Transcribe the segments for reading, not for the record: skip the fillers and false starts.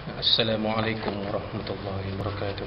Assalamualaikum warahmatullahi wabarakatuh.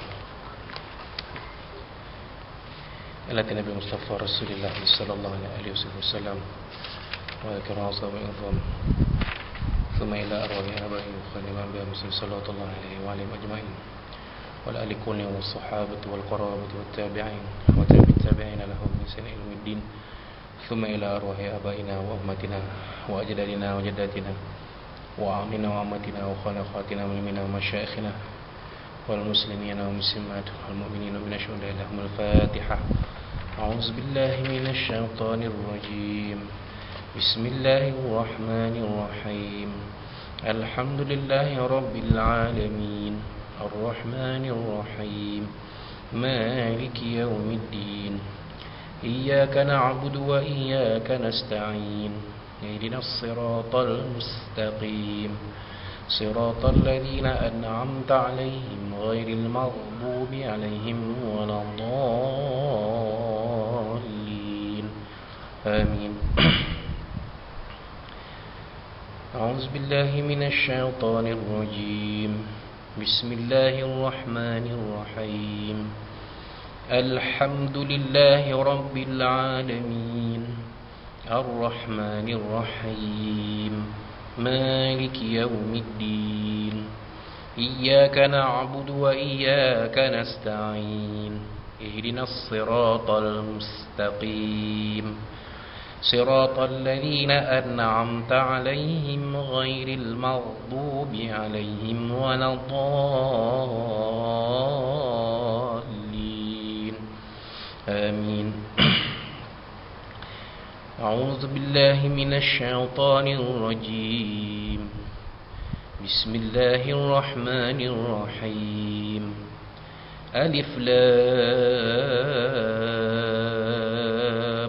Ala Nabi Mustafa Rasulullah sallallahu alaihi wasallam wa akram ashabi azam. Thumma ila arwahi abai wa khaliman bi muslim sallallahu alaihi wa alihi ajma'in. Wa ala alihi wa sahabati wal qarabati wat tabi'in wa tabi'it tabi'in lahum bi ihsan ila yaumid. Thumma ila arwahi abaina wa ummatina wa ajdadina wa jaddatina وعاملنا وعمتنا وخلقاتنا ومنا ومشايخنا والمسلمين والمسلمات والمؤمنين من الشهداء لهم الفاتحة. أعوذ بالله من الشيطان الرجيم. بسم الله الرحمن الرحيم. الحمد لله رب العالمين الرحمن الرحيم مالك يوم الدين إياك نعبد وإياك نستعين اهدنا الصراط المستقيم صراط الذين أنعمت عليهم غير المغضوب عليهم ولا الضالين آمين. أعوذ بالله من الشيطان الرجيم. بسم الله الرحمن الرحيم. الحمد لله رب العالمين الرحمن الرحيم مالك يوم الدين إياك نعبد وإياك نستعين اهدنا الصراط المستقيم صراط الذين أنعمت عليهم غير المغضوب عليهم ولا الضالين آمين. أعوذ بالله من الشيطان الرجيم. بسم الله الرحمن الرحيم. ألف لام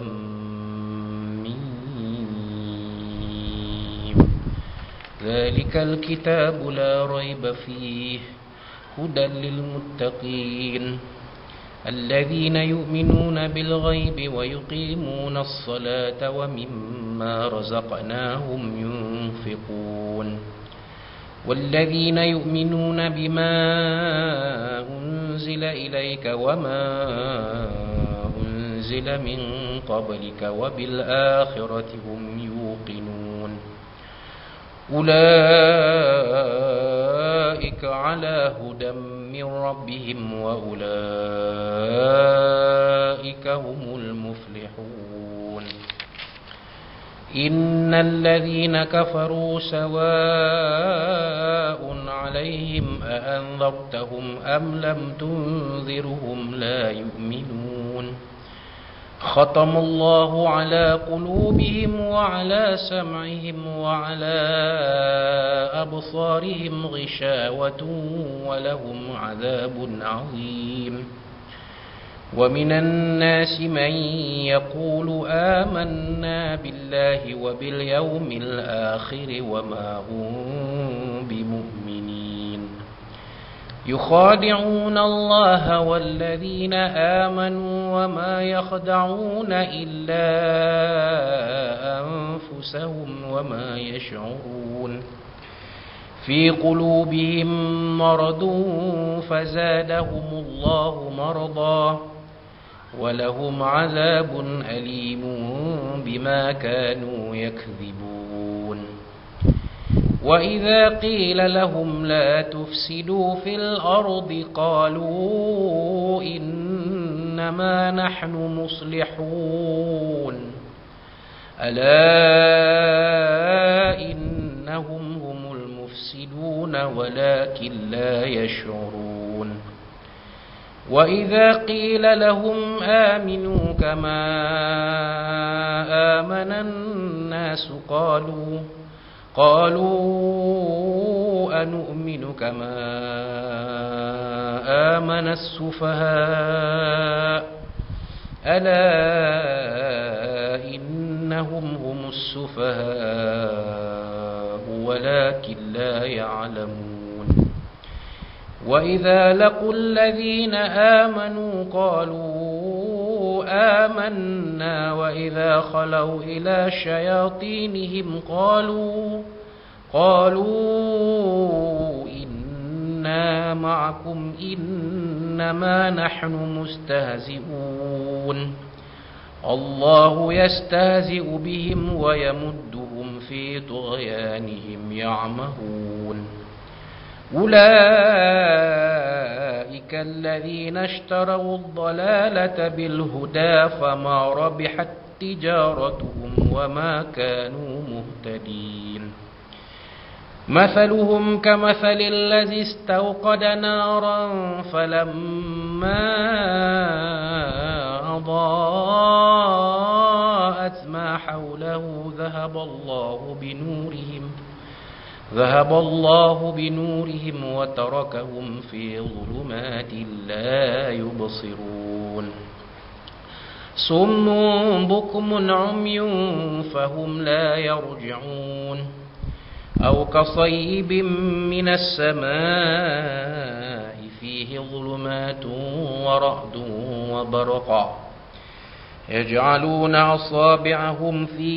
ميم. ذلك الكتاب لا ريب فيه هدى للمتقين الذين يؤمنون بالغيب ويقيمون الصلاة ومما رزقناهم ينفقون والذين يؤمنون بما أنزل إليك وما أنزل من قبلك وبالآخرة هم يوقنون أولئك على هدى من ربهم وأولئك هم المفلحون. إن الذين كفروا سواء عليهم أأنذرتهم أم لم تنذرهم لا يؤمنون. ختم الله على قلوبهم وعلى سمعهم وعلى أبصارهم غشاوة ولهم عذاب عظيم. ومن الناس من يقول آمنا بالله وباليوم الآخر وما هم بمؤمنين يخادعون الله والذين آمنوا وما يخدعون إلا أنفسهم وما يشعرون. في قلوبهم مرض فزادهم الله مرضا ولهم عذاب أليم بما كانوا يكذبون. وإذا قيل لهم لا تفسدوا في الأرض قالوا إنما نحن مصلحون ألا إنهم هم المفسدون ولكن لا يشعرون. وإذا قيل لهم آمنوا كما آمن الناس قالوا أنؤمن كما آمن السفهاء ألا إنهم هم السفهاء ولكن لا يعلمون. وإذا لقوا الذين آمنوا قالوا آمنا وإذا خلوا إلى شياطينهم قالوا معكم إنما نحن مستهزئون الله يستهزئ بهم ويمدهم في طغيانهم يعمهون أولئك الذين اشتروا الضلالة بالهدى فما ربحت تجارتهم وما كانوا مهتدين مثلهم كمثل الذي استوقد نارا فلما أضاءت ما حوله ذهب الله بنورهم وتركهم في ظلمات لا يبصرون صم بكم عمي فهم لا يرجعون أو كصيب من السماء فيه ظلمات ورعد وبرق يجعلون أصابعهم في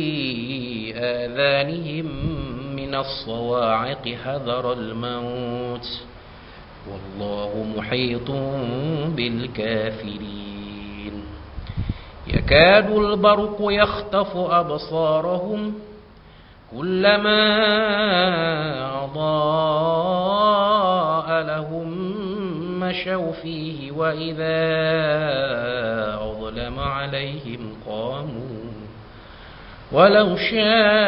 آذانهم من الصواعق حذر الموت والله محيط بالكافرين يكاد البرق يخطف أبصارهم كلما أضاء لهم مشوا فيه وإذا أظلم عليهم قاموا ولو شاء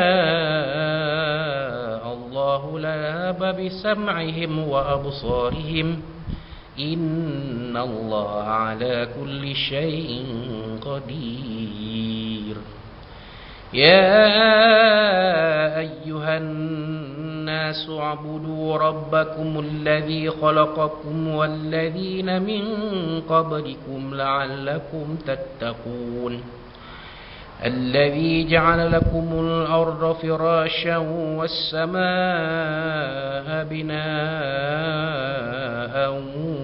الله لذهب بسمعهم وأبصارهم إن الله على كل شيء قدير يا أيها الناس اعبدوا ربكم الذي خلقكم والذين من قبلكم لعلكم تتقون الذي جعل لكم الأرض فراشا والسماء بناء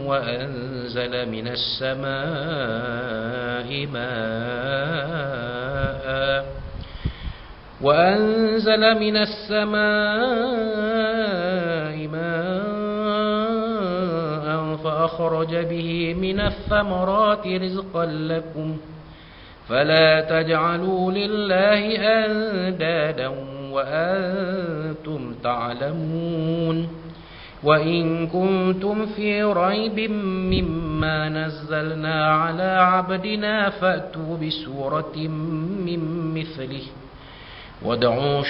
وأنزل من السماء ماء فأخرج به من الثمرات رزقا لكم فلا تجعلوا لله أندادا وأنتم تعلمون وإن كنتم في ريب مما نزلنا على عبدنا فأتوا بسورة من مثله وادعوا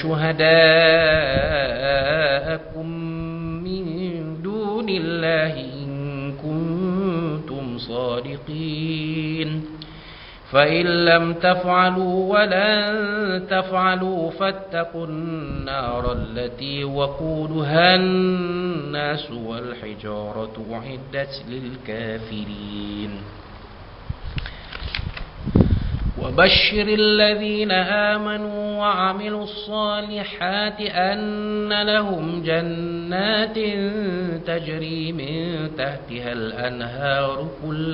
شهداءكم من دون الله إن كنتم صادقين فإن لم تفعلوا ولن تفعلوا فاتقوا النار التي وقودها الناس والحجارة أعدت للكافرين وبشر الذين آمنوا وعملوا الصالحات أن لهم جنات تجري من تحتها الأنهار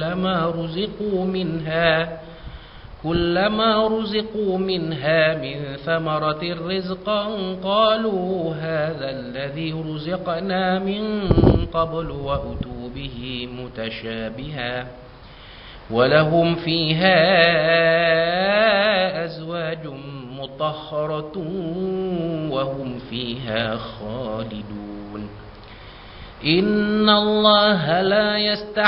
كلما رزقوا منها من ثمرة رزقا قالوا هذا الذي رزقنا من قبل وأتوا به متشابها ولهم فيها أزواج مطهرة وهم فيها خالدون إن الله لا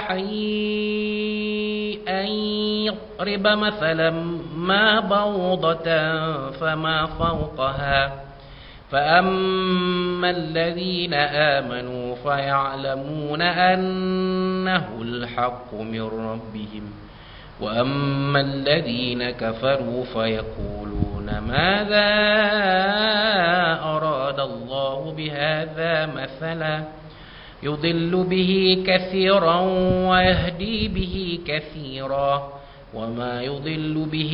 يستحيي أن يضرب مثلا ما بعوضة فما فوقها فأما الذين آمنوا فيعلمون أنه الحق من ربهم وأما الذين كفروا فيقولون ماذا أراد الله بهذا مثلا يضل به كثيرا ويهدي به كثيرا وما يضل به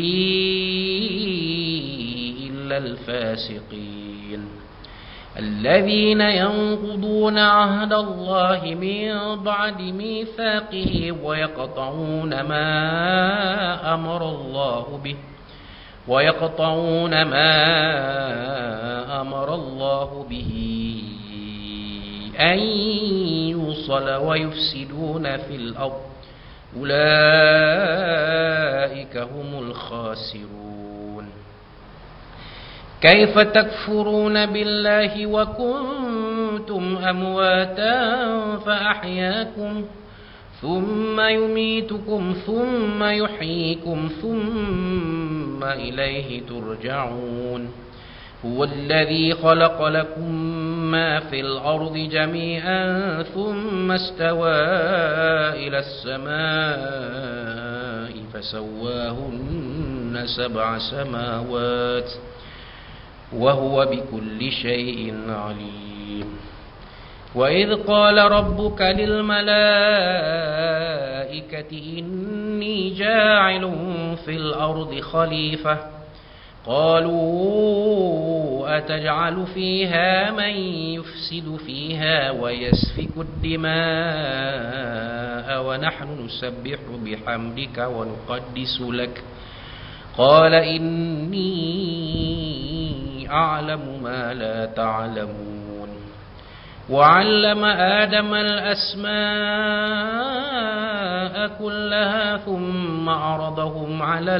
إلا الفاسقين الذين ينقضون عهد الله من بعد ميثاقه ويقطعون ما أمر الله به أن يوصل ويفسدون في الأرض أولئك هم الخاسرون. كيف تكفرون بالله وكنتم أمواتا فأحياكم ثم يميتكم ثم يحييكم ثم إليه ترجعون. هو الذي خلق لكم ما في الأرض جميعا ثم استوى إلى السماء فسواهن 7 سماوات وهو بكل شيء عليم. وإذ قال ربك للملائكة إني جاعل في الأرض خليفة قالوا أتجعل فيها من يفسد فيها ويسفك الدماء ونحن نسبح بحمدك ونقدس لك قال إني أعلم ما لا تعلمون. وعلم آدم الأسماء كلها ثم عرضهم على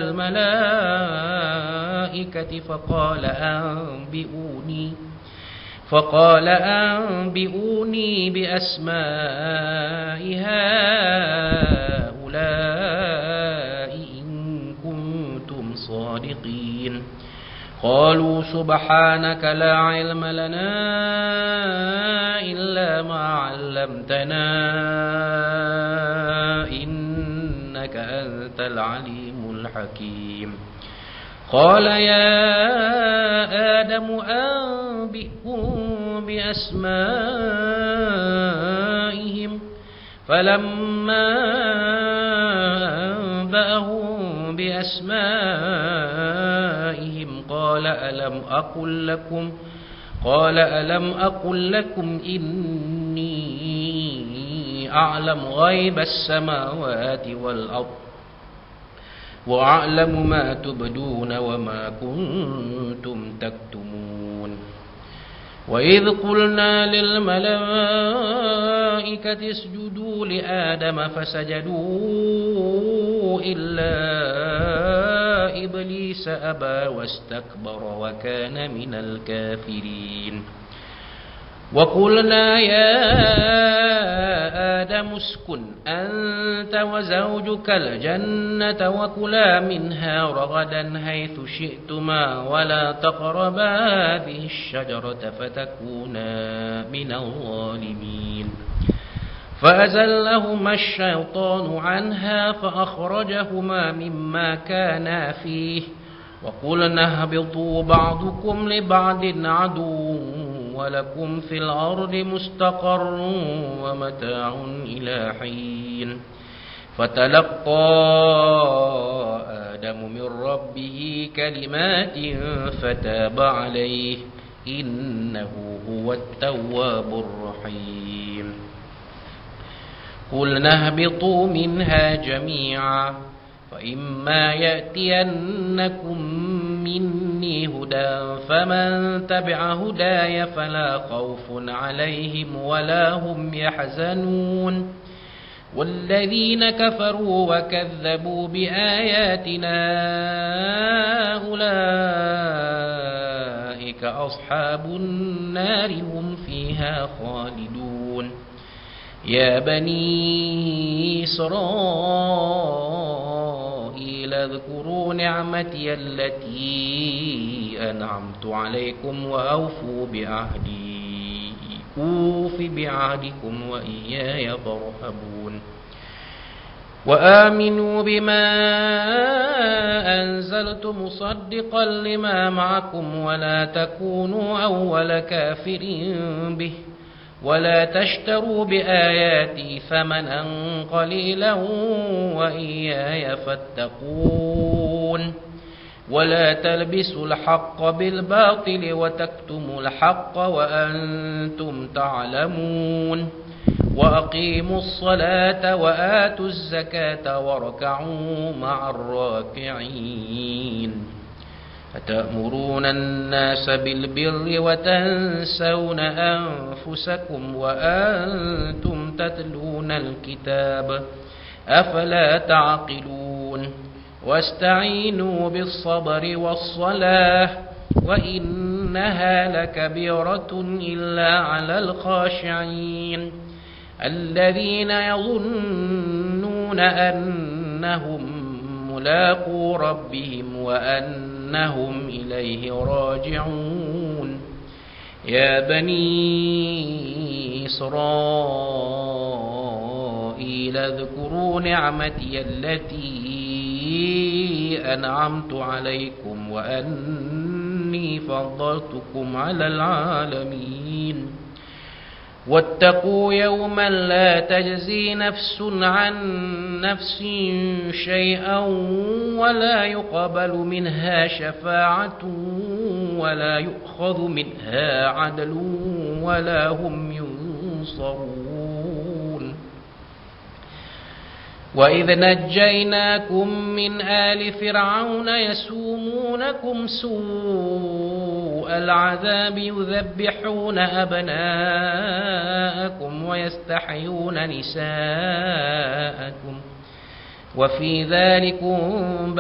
الملائكة فقال أنبئوني بأسماء هؤلاء إن كنتم صادقين. قالوا سبحانك لا علم لنا إلا ما علمتنا إنك أنت العليم الحكيم. قال يا آدم أنبئهم بأسمائهم فلما أنبأهم بأسمائهم قال ألم أقل لكم إني أعلم غيب السماوات والأرض وأعلم ما تبدون وما كنتم تكتمون. وإذ قلنا للملائكة اسجدوا لآدم فسجدوا إلا إبليس أبى واستكبر وكان من الكافرين. وقلنا يا آدم اسكن أنت وزوجك الجنة وكلا منها رغدا حيث شئتما ولا تقربا هذه الشجرة فتكونا من الظالمين. فأزلهما الشيطان عنها فأخرجهما مما كانا فيه وقلنا اهبطوا بعضكم لبعض عدو ولكم في الأرض مستقر ومتاع إلى حين. فتلقى آدم من ربه كلمات فتاب عليه إنه هو التواب الرحيم. قلنا اهبطوا منها جميعا فإما يأتينكم مني هدى فمن تبع هداي فلا خوف عليهم ولا هم يحزنون. والذين كفروا وكذبوا بآياتنا أولئك أصحاب النار هم فيها خالدون. يا بني إسرائيل اذكروا نعمتي التي أنعمت عليكم وأوفوا بعهدي أوف بعهدكم وإياي فارهبون. وآمنوا بما أنزلت مصدقا لما معكم ولا تكونوا أول كافر به ولا تشتروا بآياتي ثمنا قليلا وإياي فاتقون. ولا تلبسوا الحق بالباطل وتكتموا الحق وأنتم تعلمون. وأقيموا الصلاة وآتوا الزكاة واركعوا مع الراكعين. أتأمرون الناس بالبر وتنسون أنفسكم وأنتم تتلون الكتاب أفلا تعقلون واستعينوا بالصبر والصلاة وإنها لكبيرة إلا على الخاشعين الذين يظنون أنهم ملاقو ربهم وأنهم إليه راجعون يا بني إسرائيل اذكروا نعمتي التي أنعمت عليكم وأني فضلتكم على العالمين واتقوا يوما لا تجزي نفس عن نفس شيئا ولا يقبل منها شفاعة ولا يؤخذ منها عدل ولا هم ينصرون وإذ نجيناكم من آل فرعون يسومونكم سوء العذاب يذبحون أبناءكم ويستحيون نساءكم وفي ذلكم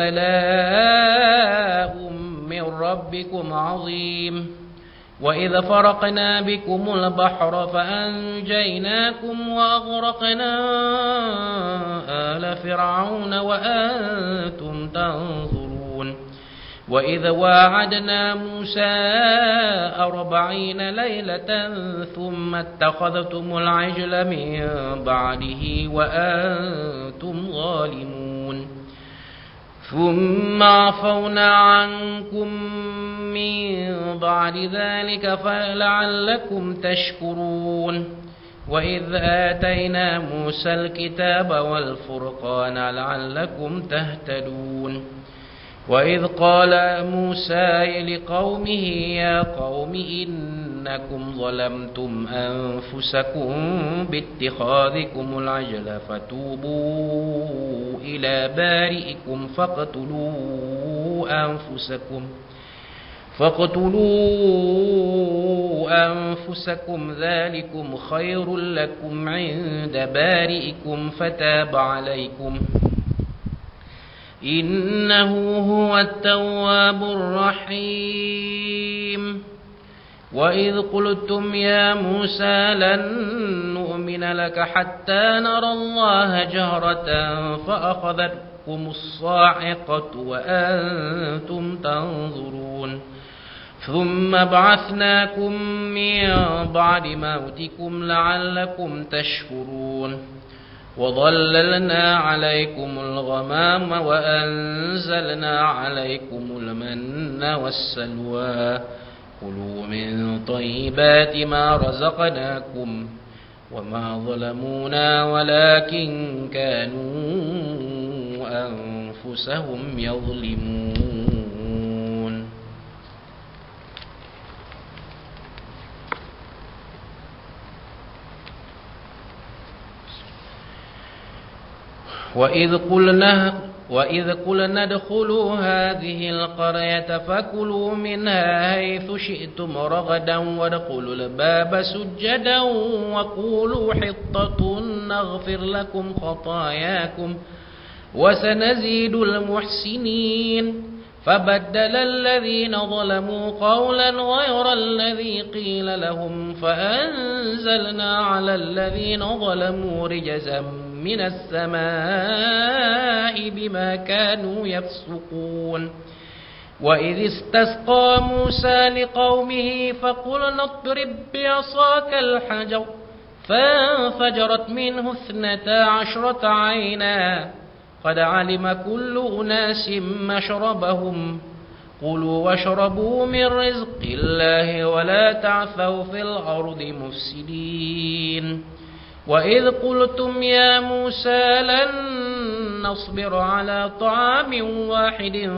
بلاء من ربكم عظيم وإذا فرقنا بكم البحر فأنجيناكم وأغرقنا آل فرعون وأنتم تنظرون وإذا واعدنا موسى 40 ليلة ثم اتخذتم العجل من بعده وأنتم ظالمون ثم عفونا عنكم من بعد ذلك فلعلكم تشكرون وإذ آتينا موسى الكتاب والفرقان لعلكم تهتدون وإذ قال موسى لقومه يا قوم إنكم ظلمتم أنفسكم باتخاذكم العجل فتوبوا إلى بارئكم فاقتلوا أنفسكم ذلكم خير لكم عند بارئكم فتاب عليكم إنه هو التواب الرحيم وإذ قلتم يا موسى لن نؤمن لك حتى نرى الله جهرة فأخذتكم الصاعقة وأنتم تنظرون ثم بعثناكم من بعد موتكم لعلكم تشكرون وظللنا عليكم الغمام وأنزلنا عليكم المن والسلوى كلوا من طيبات ما رزقناكم وما ظلمونا ولكن كانوا أنفسهم يظلمون وإذ قلنا ادخلوا هذه القرية فكلوا منها حيث شئتم رغدا وادخلوا الباب سجدا وقولوا حطة نغفر لكم خطاياكم وسنزيد المحسنين فبدل الذين ظلموا قولا غير الذي قيل لهم فأنزلنا على الذين ظلموا رجزا من السماء بما كانوا يفسقون وإذ استسقى موسى لقومه فقلنا اضرب بعصاك الحجر فانفجرت منه 12 عينا قد علم كل أناس مشربهم كلوا واشربوا من رزق الله ولا تعثوا في الأرض مفسدين وإذ قلتم يا موسى لن نصبر على طعام واحد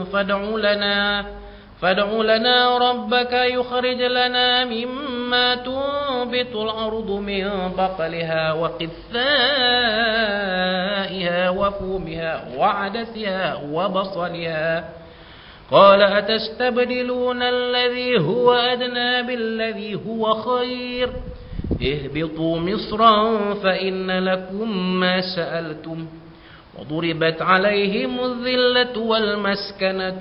فادع لنا ربك يخرج لنا مما تنبت الأرض من بقلها وقثائها وفومها وعدسها قال أتستبدلون الذي هو أدنى بالذي هو خير اهبطوا مصرا فإن لكم ما سألتم وضربت عليهم الذلة والمسكنة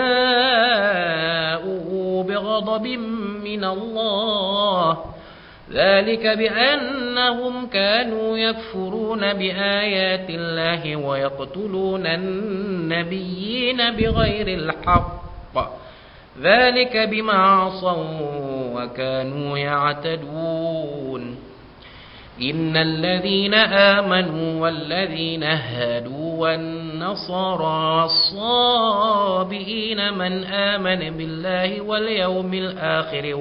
وباءوا بغضب من الله ذلك بأنهم كانوا يكفرون بآيات الله ويقتلون النبيين بغير الحق ذلك بما عصوا وكانوا يعتدون إن الذين آمنوا والذين هادوا والنصارى والصابئين من آمن بالله واليوم الآخر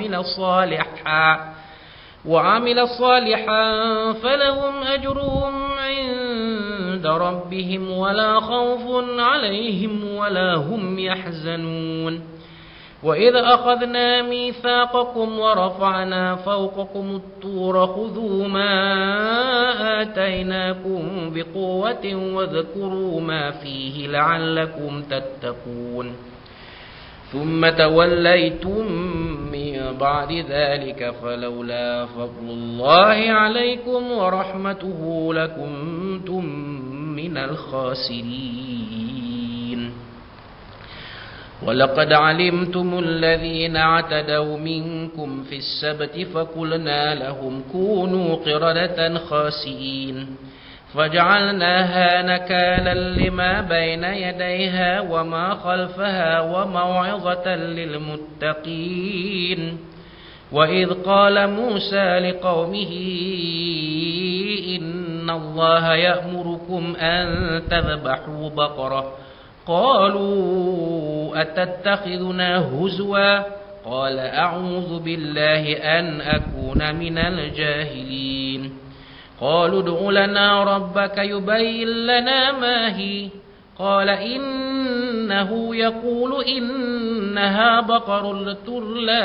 وعمل صالحا فلهم أجرهم عند ربهم ولا خوف عليهم ولا هم يحزنون وإذ أخذنا ميثاقكم ورفعنا فوقكم الطور خذوا ما آتيناكم بقوة واذكروا ما فيه لعلكم تتقون ثم توليتم من بعد ذلك فلولا فضل الله عليكم ورحمته لكنتم من الخاسرين ولقد علمتم الذين اعتدوا منكم في السبت فقلنا لهم كونوا قردة خاسئين فجعلناها نكالا لما بين يديها وما خلفها وموعظة للمتقين وإذ قال موسى لقومه إن الله يأمركم أن تذبحوا بقرة قالوا أتتخذنا هزوا قال أعوذ بالله أن أكون من الجاهلين قالوا ادع لنا ربك يبين لنا ما هي قال إنه يقول إنها بقرة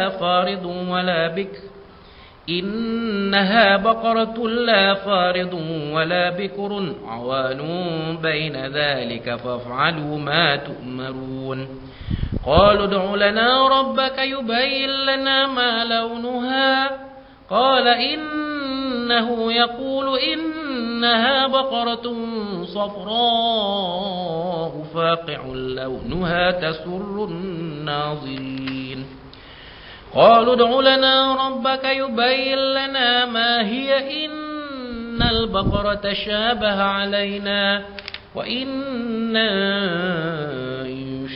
لا فارض ولا بكر عوان بين ذلك فافعلوا ما تؤمرون قالوا ادع لنا ربك يبين لنا ما لونها قال إنه يقول إنها بقرة صفراء فاقع لونها تسر الناظرين قالوا ادع لنا ربك يبين لنا ما هي إن البقرة شابه علينا وإنا إن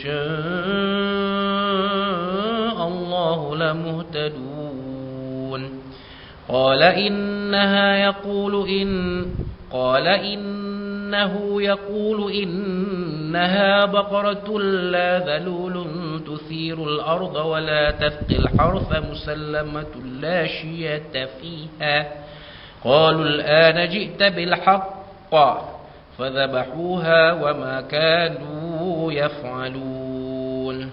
شاء الله لمهتدون قال إنه يقول إنها بقرة لا ذلول تثير الأرض ولا تسقي الحرث مسلمة لا شية فيها قالوا الآن جئت بالحق فذبحوها وما كانوا يفعلون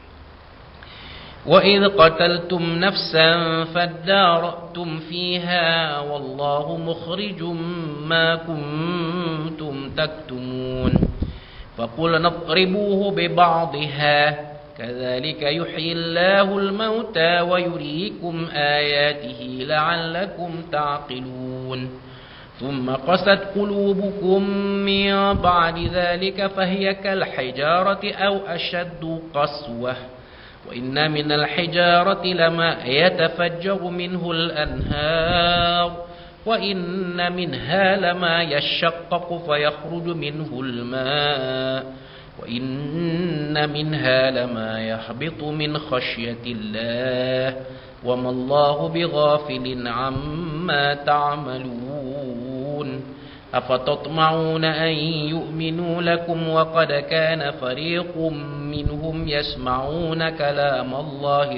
وإذ قتلتم نفسا فادارأتم فيها والله مخرج ما كنتم تكتمون فقلنا اضربوه ببعضها كذلك يحيي الله الموتى ويريكم آياته لعلكم تعقلون ثم قست قلوبكم من بعد ذلك فهي كالحجارة أو أشد قسوة وإن من الحجارة لما يتفجر منه الأنهار وإن منها لما يشقق فيخرج منه الماء وإن منها لما يهبط من خشية الله وما الله بغافل عما تعملون أفتطمعون أن يؤمنوا لكم وقد كان فريق منهم يسمعون كلام الله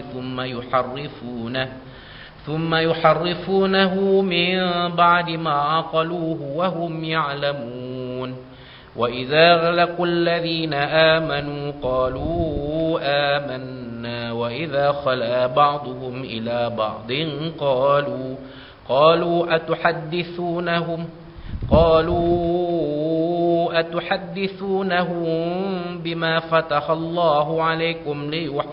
ثم يحرفونه من بعد ما عقلوه وهم يعلمون وإذا لقوا الذين آمنوا قالوا آمنا وإذا خلا بعضهم إلى بعض قالوا أتحدثونهم بما فتح الله عليكم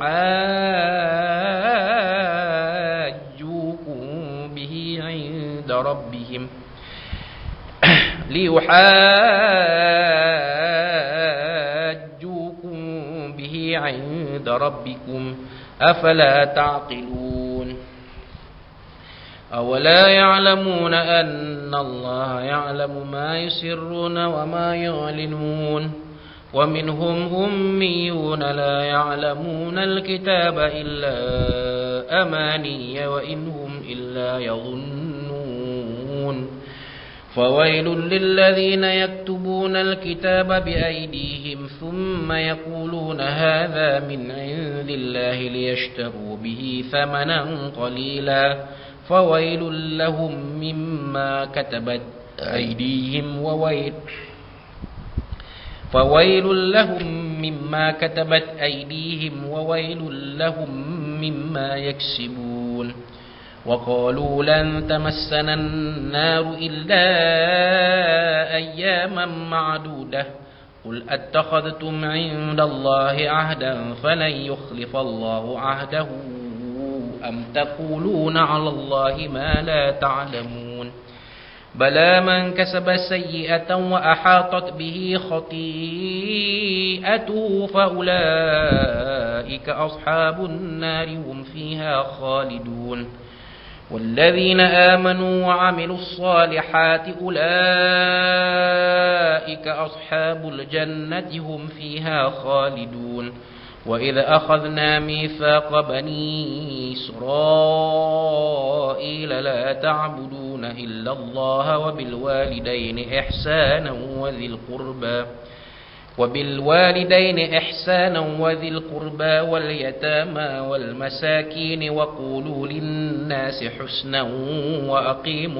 ليحاجوكم به عند ربهم عند ربكم أفلا تعقلون أولا يعلمون أن الله يعلم ما يسرون وما يعلنون ومنهم أميون لا يعلمون الكتاب إلا أماني وإن هم إلا يظنون فويل للذين يكتبون الكتاب بأيديهم ثم يقولون هذا من عند الله ليشتروا به ثمنا قليلا فويل لهم مما كتبت أيديهم وويل لهم مما يكسبون وقالوا لن تمسنا النار إلا أياما معدودة قل أتخذتم عند الله عهدا فلن يخلف الله عهده أم تقولون على الله ما لا تعلمون بلى من كسب سيئة وأحاطت به خطيئته فأولئك أصحاب النار هم فيها خالدون والذين آمنوا وعملوا الصالحات أولئك أصحاب الجنة هم فيها خالدون وإذ أخذنا ميثاق بني إسرائيل لا تعبدون إلا الله وبالوالدين إحسانا وذي القربى واليتامى والمساكين وقولوا للناس حسنا وأقيموا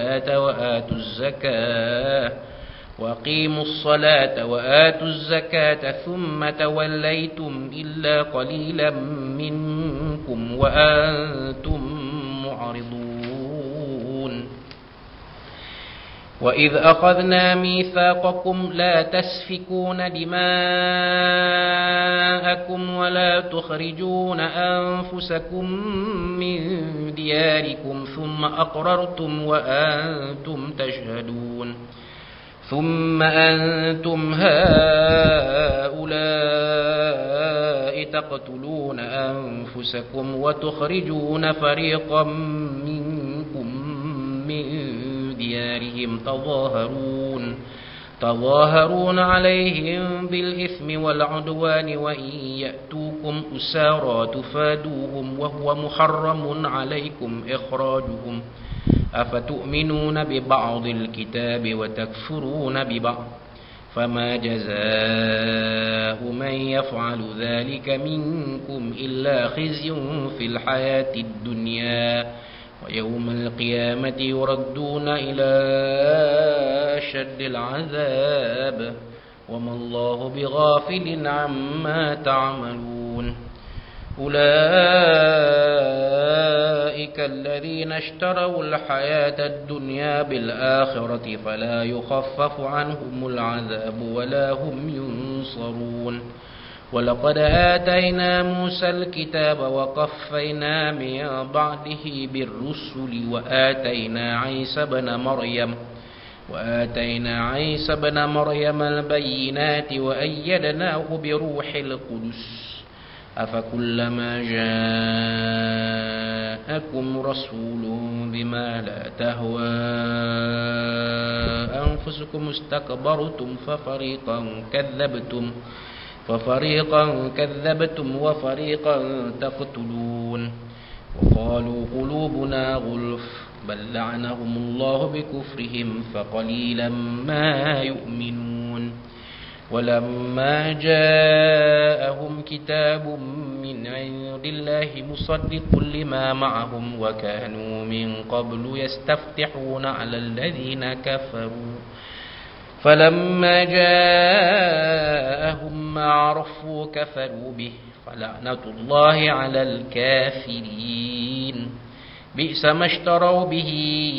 الصلاة وآتوا الزكاة ثم توليتم إلا قليلا منكم وأنتم معرضون وإذ أخذنا ميثاقكم لا تسفكون دماءكم ولا تخرجون أنفسكم من دياركم ثم أقررتم وأنتم تشهدون ثم أنتم هؤلاء تقتلون أنفسكم وتخرجون فريقا منكم من ديارهم تظاهرون عليهم بالإثم والعدوان وإن يأتوكم أسارى تفادوهم وهو محرم عليكم إخراجهم أفتؤمنون ببعض الكتاب وتكفرون ببعض فما جزاء من يفعل ذلك منكم إلا خزي في الحياة الدنيا ويوم القيامة يردون إلى أشد العذاب وما الله بغافل عما تعملون أولئك الذين اشتروا الحياة الدنيا بالآخرة فلا يخفف عنهم العذاب ولا هم ينصرون ولقد آتينا موسى الكتاب وقفينا من بعده بالرسل وآتينا عيسى بن مريم البينات وأيدناه بروح القدس أفكلما جاءكم رسول بما لا تهوى أنفسكم استكبرتم ففريقا كذبتم وفريقا تقتلون وقالوا قلوبنا غلف بل لعنهم الله بكفرهم فقليلا ما يؤمنون ولما جاءهم كتاب من عند الله مصدق لما معهم وكانوا من قبل يستفتحون على الذين كفروا فلما جاءهم ما عرفوا كفروا به فلعنة الله على الكافرين بئس ما اشتروا به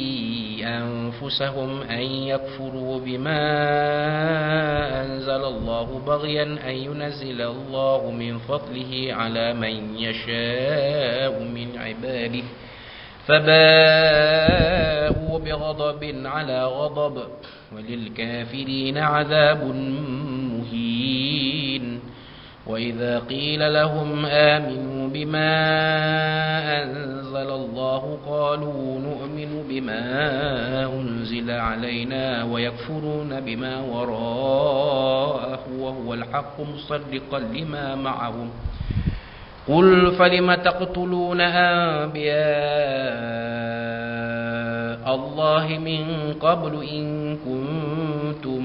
أنفسهم أن يكفروا بما أنزل الله بغيا أن ينزل الله من فضله على من يشاء من عباده فباءوا بغضب على غضب وللكافرين عذاب مهين. وإذا قيل لهم آمنوا بما أنزل الله قالوا نؤمن بما أنزل علينا ويكفرون بما وراءه وهو الحق مصدقا لما معهم قل فلم تقتلون أنبياء الله من قبل إن كنتم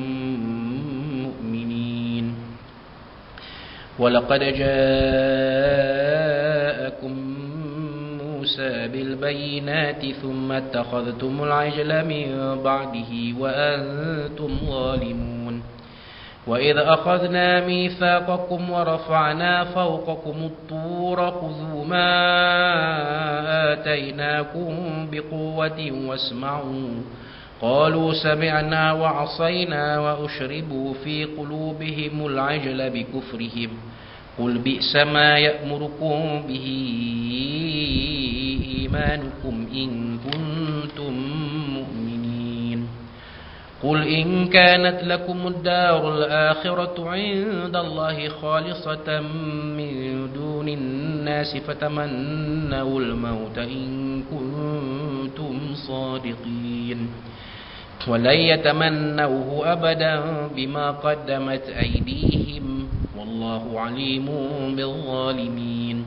مؤمنين. ولقد جاءكم موسى بالبينات ثم اتخذتم العجل من بعده وأنتم ظالمون. وإذ أخذنا ميثاقكم ورفعنا فوقكم الطور خذوا ما آتيناكم بقوة واسمعوا قالوا سمعنا وعصينا وأشربوا في قلوبهم العجل بكفرهم قل بئس ما يأمركم به إيمانكم إن كنتم مؤمنين. قل إن كانت لكم الدار الآخرة عند الله خالصة من دون الناس فتمنوا الموت إن كنتم صادقين ولن يتمنوه أبدا بما قدمت أيديهم والله عليم بالظالمين.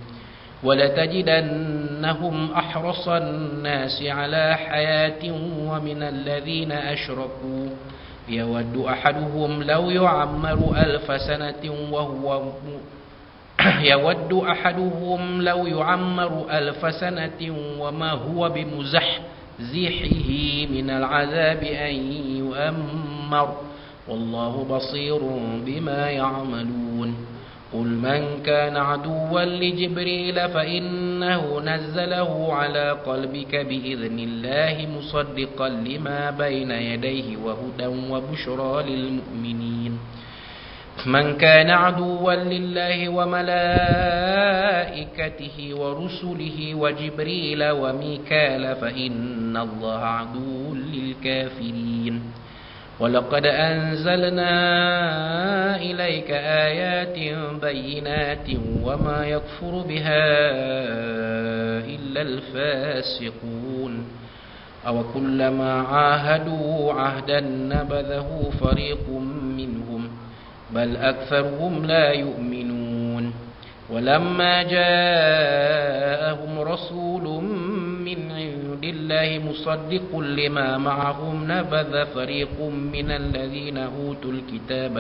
ولتجدنهم أحرص الناس على حياة ومن الذين أشركوا يود أحدهم لو يعمر 1000 سنة وما هو بمزحزحه من العذاب أن يؤمر والله بصير بما يعملون. قل من كان عدوا لجبريل فإنه نزله على قلبك بإذن الله مصدقا لما بين يديه وهدى وبشرى للمؤمنين. من كان عدوا لله وملائكته ورسله وجبريل وميكال فإن الله عدو للكافرين. ولقد أنزلنا إليك آيات بينات وما يكفر بها إلا الفاسقون. أو كلما عاهدوا عهدا نبذه فريق منهم بل أكثرهم لا يؤمنون. ولما جاءهم رسول من عند الله مصدق لما معهم نبذ فريق من الذين أوتوا الكتاب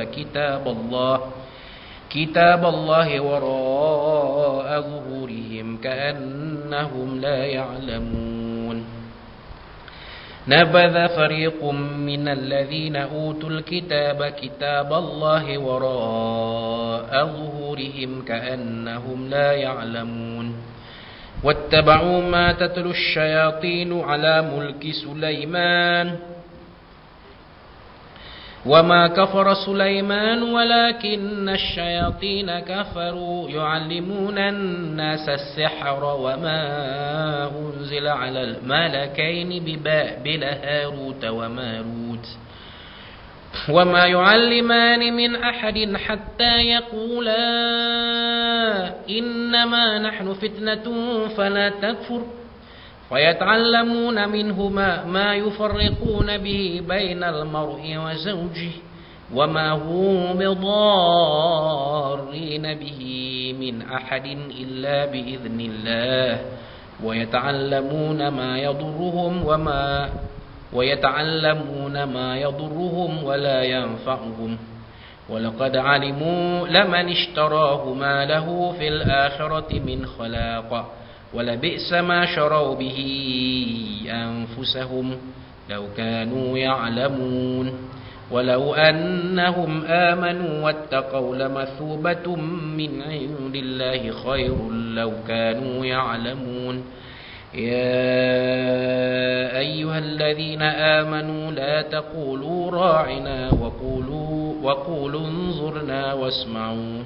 كتاب الله وراء ظهورهم كأنهم لا يعلمون. نبذ فريق من الذين أوتوا الكتاب كتاب الله وراء ظهورهم كأنهم لا يعلمون. واتبعوا ما تتلو الشياطين على ملك سليمان وما كفر سليمان ولكن الشياطين كفروا يعلمون الناس السحر وما أنزل على الملكين ببابل هاروت وماروت وما يعلمان من أحد حتى يقولا إنما نحن فتنة فلا تكفر فيتعلمون منهما ما يفرقون به بين المرء وزوجه وما هم بضارين به من أحد إلا بإذن الله ويتعلمون ما يضرهم ولا ينفعهم ولقد علموا لمن اشتراه ما له في الآخرة من خلاق ولبئس ما شروا به أنفسهم لو كانوا يعلمون. ولو أنهم آمنوا واتقوا لمثوبة من عند الله خير لو كانوا يعلمون. يا أيها الذين آمنوا لا تقولوا راعنا وقولوا انظرنا واسمعوا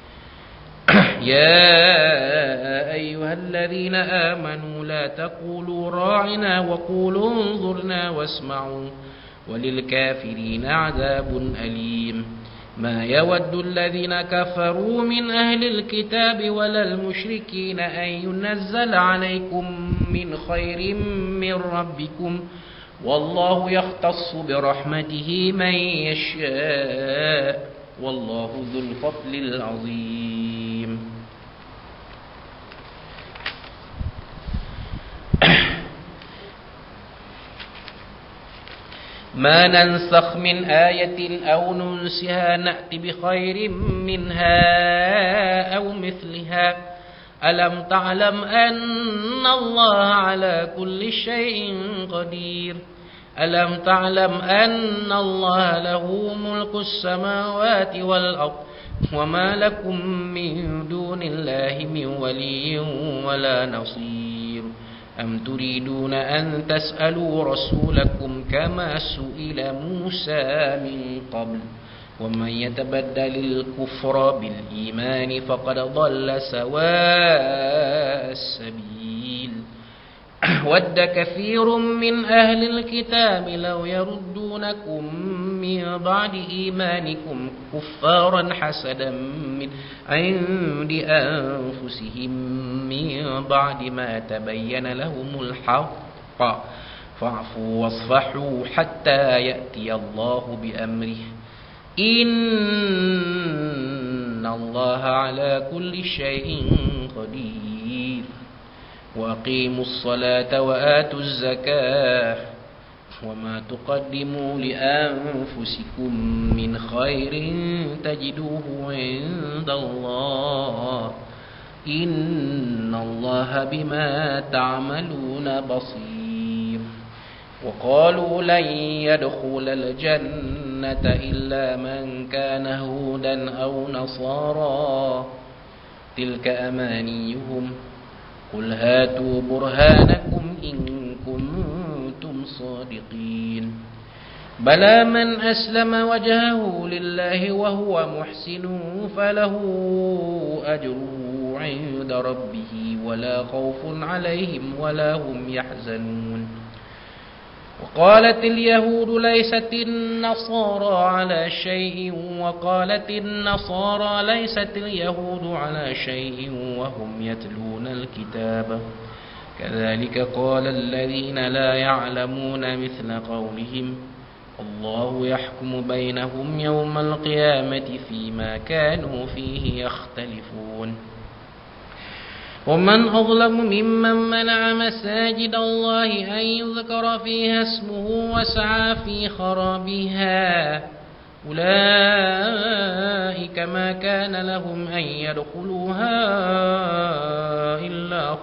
يا أيها الذين آمنوا لا تقولوا راعنا وقولوا انظرنا واسمعوا وللكافرين عذاب أليم ما يود الذين كفروا من أهل الكتاب ولا المشركين أن ينزل عليكم من خير من ربكم والله يختص برحمته من يشاء والله ذو الفضل العظيم. ما ننسخ من آية أو ننسها نأت بخير منها أو مثلها ألم تعلم أن الله على كل شيء قدير ألم تعلم أن الله له ملك السماوات والأرض وما لكم من دون الله من ولي ولا نصير أم تريدون أن تسألوا رسولكم كما سئل موسى من قبل ومن يتبدل الكفر بالإيمان فقد ضل سواء السبيل ود كثير من أهل الكتاب لو يردونكم من بعد إيمانكم كفارا حسدا من عند أنفسهم من بعد ما تبين لهم الحق فاعفوا واصفحوا حتى يأتي الله بأمره إن الله على كل شيء قدير وأقيموا الصلاة وآتوا الزكاة وما تقدموا لأنفسكم من خير تجدوه عند الله إن الله بما تعملون بصير. وقالوا لن يدخل الجنة إلا من كان هودا أو نصارى تلك أمانيهم قل هاتوا برهانكم إن كنتم صادقين بلى من أسلم وجهه لله وهو محسن فله أجره عند ربه ولا خوف عليهم ولا هم يحزنون. وقالت اليهود ليست النصارى على شيء وقالت النصارى ليست اليهود على شيء وهم يتلون الكتاب كذلك قال الذين لا يعلمون مثل قولهم الله يحكم بينهم يوم القيامة فيما كانوا فيه يختلفون. ومن أظلم ممن منع مساجد الله أن يذكر فيها اسمه وسعى في خرابها أولئك ما كان لهم أن يدخلوها إلا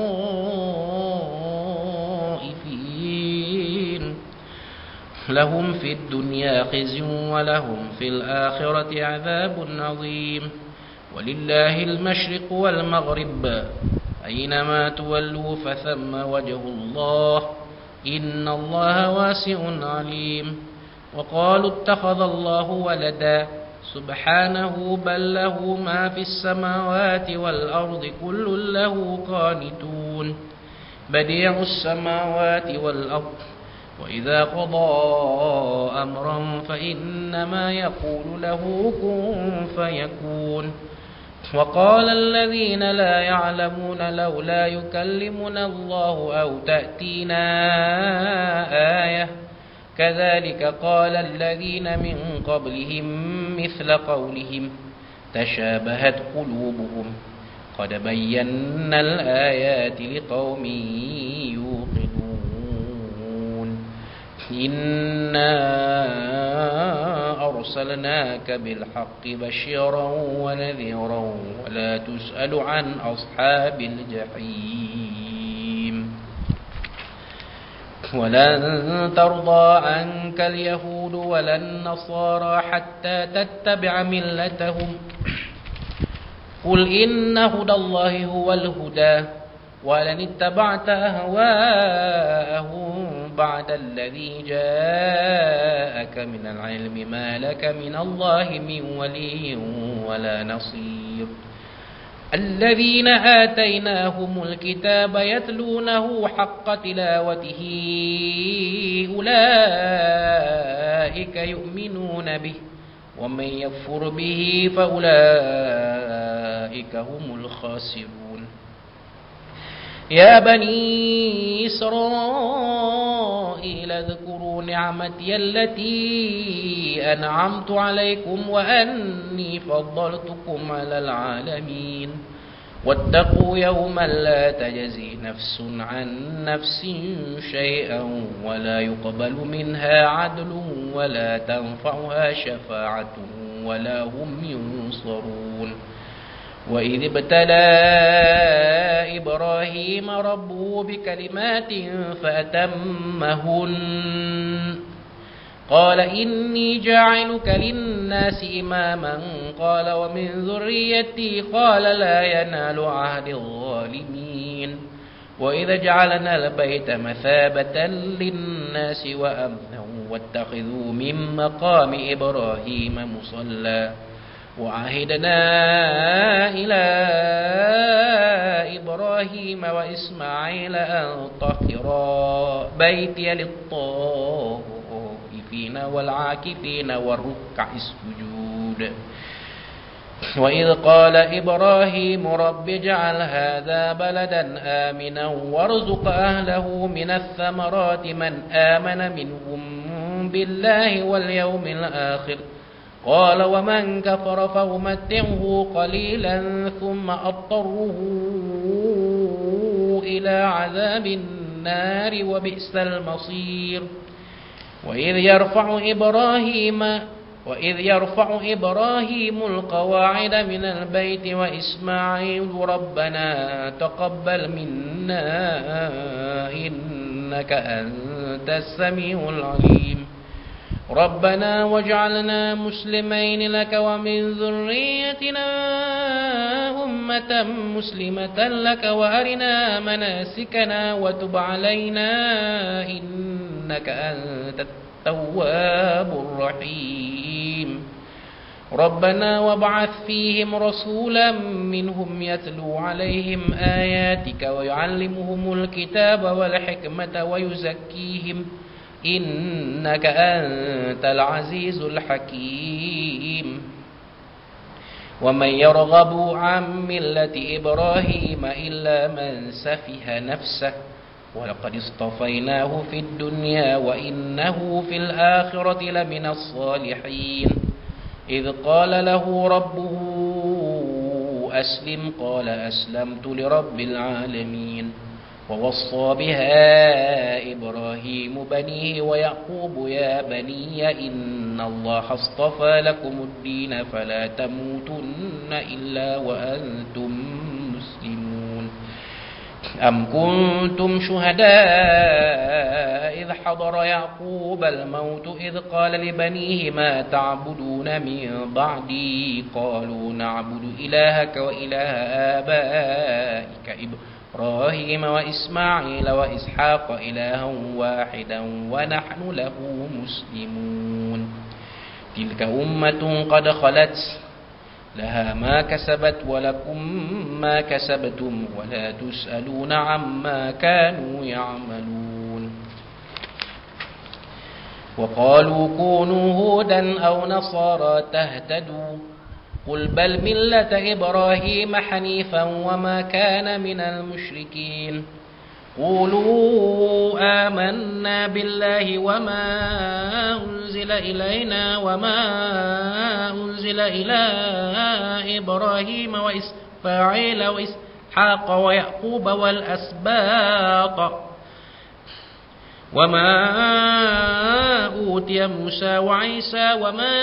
خائفين لهم في الدنيا خزي ولهم في الآخرة عذاب عظيم. ولله المشرق والمغرب أينما تولوا فثم وجه الله إن الله واسع عليم. وقالوا اتخذ الله ولدا سبحانه بل له ما في السماوات والأرض كل له قانتون بديع السماوات والأرض وإذا قضى أمرا فإنما يقول له كن فيكون. وقال الذين لا يعلمون لولا يكلمنا الله أو تأتينا آية كذلك قال الذين من قبلهم مثل قولهم تشابهت قلوبهم قد بينا الآيات لقوم يوقنون. إنا أرسلناك بالحق بشيرا ونذيرا ولا تسأل عن أصحاب الجحيم. ولن ترضى عنك اليهود ولا النصارى حتى تتبع ملتهم قل إن هدى الله هو الهدى ولن اتبعت أهواءهم بعد الذي جاءك من العلم ما لك من الله من ولي ولا نصير الذين آتيناهم الكتاب يتلونه حق تلاوته أولئك يؤمنون به ومن يكفر به فأولئك هم الخاسرون يا بني إسرائيل اذكروا نعمتي التي أنعمت عليكم وأني فضلتكم على العالمين واتقوا يوما لا تجزي نفس عن نفس شيئا ولا يقبل منها عدل ولا تنفعها شفاعة ولا هم ينصرون وإذ ابتلى إبراهيم ربه بكلمات فأتمهن قال إني جاعلك للناس إماما قال ومن ذريتي قال لا ينال عهد الظالمين وإذ جعلنا البيت مثابة للناس وأمنا واتخذوا من مقام إبراهيم مصلى وعهدنا إلى إبراهيم وإسماعيل أن طهرا بيتي للطائفين والعاكفين والركع السجود وإذ قال إبراهيم رب اجعل هذا بلدا آمنا وارزق أهله من الثمرات من آمن منهم بالله واليوم الآخر قال ومن كفر فأمتعه قليلا ثم أضطره إلى عذاب النار وبئس المصير وإذ يرفع إبراهيم القواعد من البيت وإسماعيل ربنا تقبل منا إنك أنت السميع العليم ربنا واجعلنا مسلمين لك ومن ذريتنا أمة مسلمة لك وأرنا مناسكنا وتب علينا إنك أنت التواب الرحيم ربنا وابعث فيهم رسولا منهم يتلو عليهم آياتك ويعلمهم الكتاب والحكمة ويزكيهم إنك أنت العزيز الحكيم ومن يرغب عن ملة إبراهيم إلا من سفه نفسه ولقد اصطفيناه في الدنيا وإنه في الآخرة لمن الصالحين إذ قال له ربه أسلم قال أسلمت لرب العالمين ووصى بها إبراهيم بنيه ويعقوب يا بني إن الله اصطفى لكم الدين فلا تموتن إلا وأنتم مسلمون أم كنتم شهداء إذ حضر يعقوب الموت إذ قال لبنيه ما تعبدون من بعدي قالوا نعبد إلهك وإله آبائك إبراهيم وإسماعيل وإسحاق إلها واحدا ونحن له مسلمون تلك أمة قد خلت لها ما كسبت ولكم ما كسبتم ولا تسألون عما كانوا يعملون وقالوا كونوا هودا أو نصارى تهتدوا قل بل ملة إبراهيم حنيفا وما كان من المشركين قولوا آمنا بالله وما أنزل إلينا وما أنزل إلى إبراهيم وإسماعيل وإسحاق ويعقوب والأسباط وما أوتي موسى وعيسى وما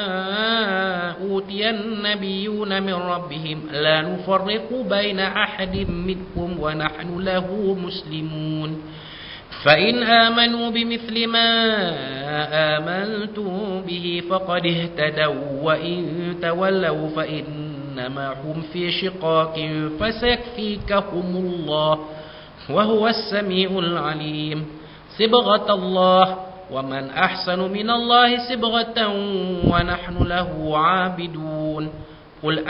أوتي النبيون من ربهم لا نفرق بين أحد منهم ونحن له مسلمون فإن آمنوا بمثل ما آمنتم به فقد اهتدوا وإن تولوا فإن إنما هم في شقاق فسيكفيكهم الله وهو السميع العليم صبغة الله ومن أحسن من الله صبغة ونحن له عابدون قل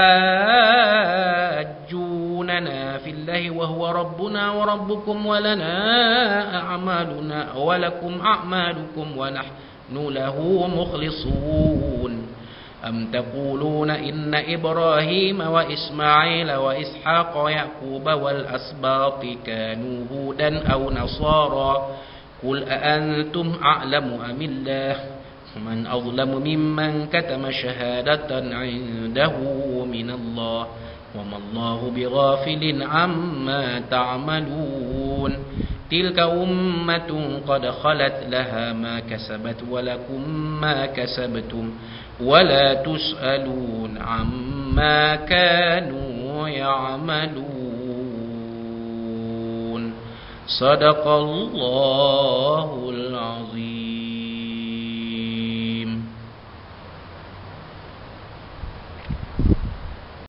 أتحاجوننا في الله وهو ربنا وربكم ولنا أعمالنا ولكم أعمالكم ونحن له مخلصون أم تقولون إن إبراهيم وإسماعيل وإسحاق ويعقوب والأسباط كانوا هودا أو نصارى قل أأنتم أعلم أم الله من أظلم ممن كتم شهادة عنده من الله وما الله بغافل عما تعملون تلك أمة قد خلت لها ما كسبت ولكم ما كسبتم ولا تسألون عما كانوا يعملون صدق الله